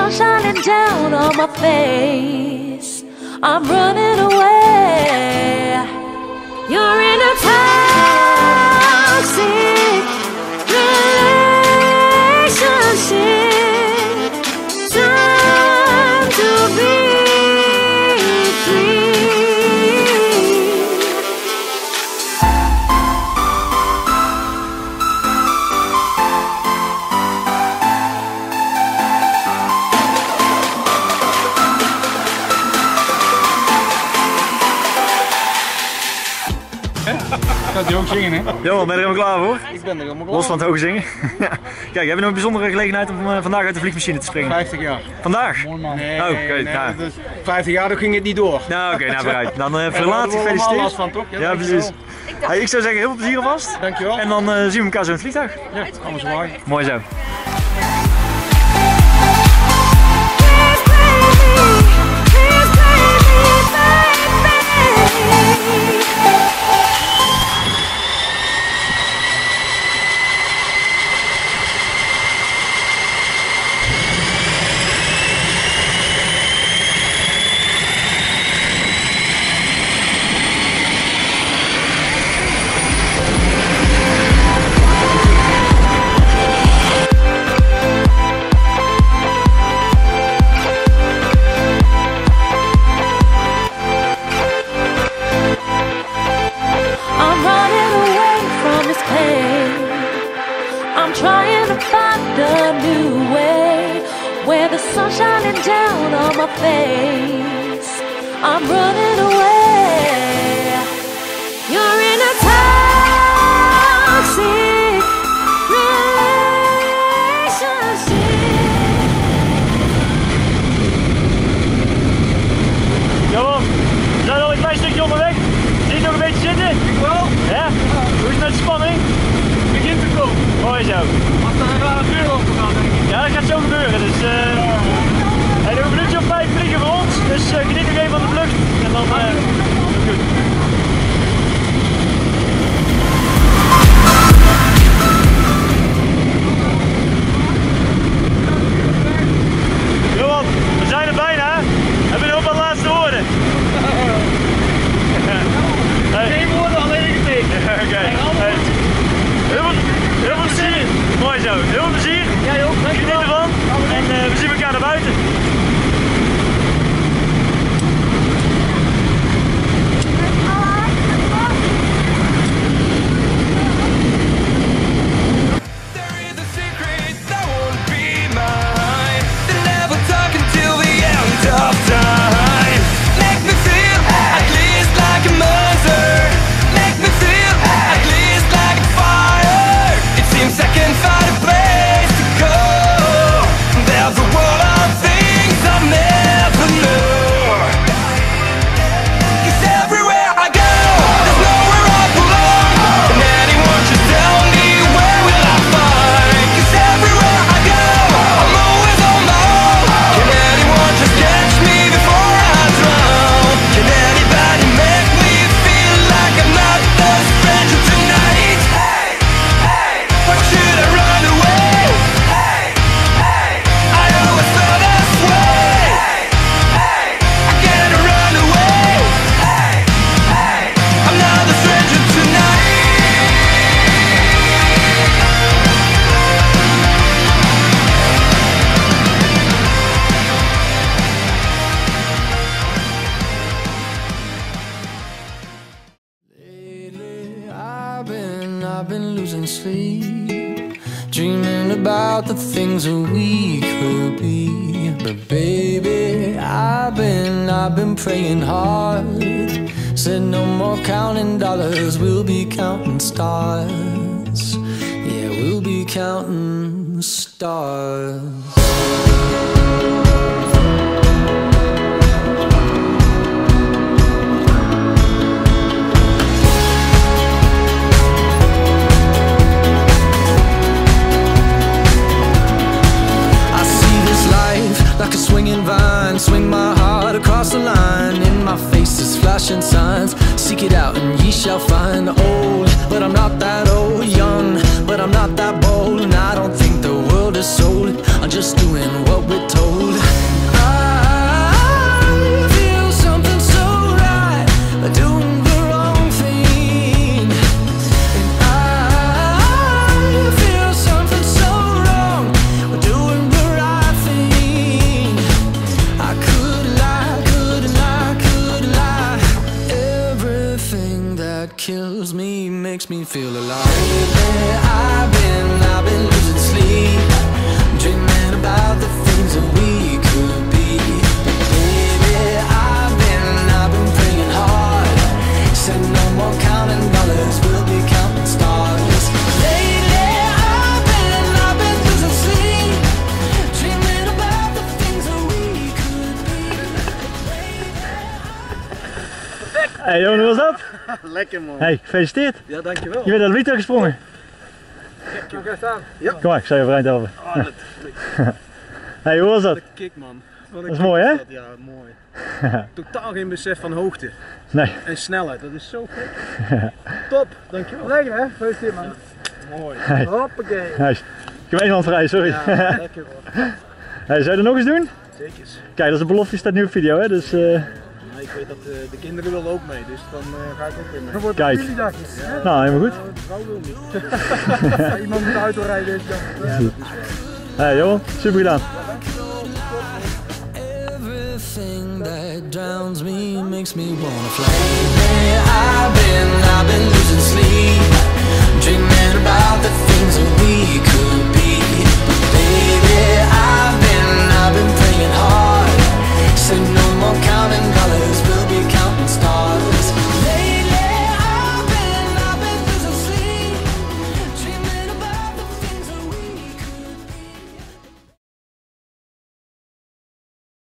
sun shining down on my face, I'm running away. You're in a toxic relationship. Time to be free. Gaat hij ook zingen, hè? Johan, ben je er helemaal klaar voor? Ik ben er helemaal klaar. Los van het hoge zingen. Kijk, hebben we nog een bijzondere gelegenheid om vandaag uit de vliegmachine te springen? 50 jaar. Vandaag? Mooi man. Nee, Oh, nee, nou. dus 50 jaar toen ging het niet door. Nou, oké, nou vooruit. Dan verlaat allemaal gefeliciteerd. last van, toch? Ja, precies. Hey, ik zou zeggen, heel veel plezier alvast. Dankjewel. En dan zien we elkaar zo in het vliegtuig. Ja, allemaal zwaai. Mooi zo. I'm trying to find a new way, where the sun's shining down on my face. I'm running away. You're in a toxic relationship. Johan, we zijn al een klein stukje onderweg. Zie je nog een beetje zitten? Ik wel. Ja? Hoe is het met de spanning? Begint te komen. Mooi zo. Als er een rare deur open gaat, denk ik. Ja, dat gaat zo gebeuren. Dus hey, nog een minuutje of 5 vliegen voor ons. Dus geniet nog even van de vlucht. En dan is het goed. Johan, we zijn er bijna. Heb je nog wat laatste woorden? Geen woorden, alleen een teken. Oké. Hey. Heel veel plezier. Mooi zo. Heel veel plezier. Jij ook. Geniet ervan. En we zien elkaar naar buiten. I've been losing sleep, dreaming about the things that we could be. But baby, I've been praying hard. Said no more counting dollars, we'll be counting stars. Yeah, we'll be counting stars. Like a swinging vine, swing my heart across the line. In my face is flashing signs. Seek it out and ye shall find. Old, but I'm not that old. Young, but I'm not that bold. And I don't think the world is sold. I'm just doing what we're told. feel alive. I've been losing sleep, dreaming about the things that we could be. Baby, I've been praying hard. Said no more counting dollars, we'll be counting stars. Lately, I've been losing sleep, dreaming about the things that we could be. Hey Johan, hoe was dat? Lekker man. Hey, gefeliciteerd. Ja, dankjewel. Je bent uit Lito gesprongen. Kijk eens aan. Kom maar, ik zal je overeind helpen. Oh, dat Hey, hoe was dat? de kick man. Wat een Dat is kick mooi, hè? dat. Ja, mooi. Totaal geen besef van hoogte Nee. en snelheid. Dat is zo gek. Top, dankjewel. Lekker hè? Gefeliciteerd man. Mooi. Hey. Hoppakee. Hey, ik heb één hand vrij, sorry. Ja, lekker hoor. Hey, zou je dat nog eens doen? Zeker. Kijk, dat is een belofte, staat nu op video, hè? Dus Maar ik weet dat de kinderen willen ook mee, dus dan ga ik ook weer mee. wordt kijk. Ja. Nou, helemaal goed. De vrouw wil niet. Iemand moet de auto rijden deze dag. Ja. Hey Johan, super gedaan. Everything that drowns me makes me wanna fly.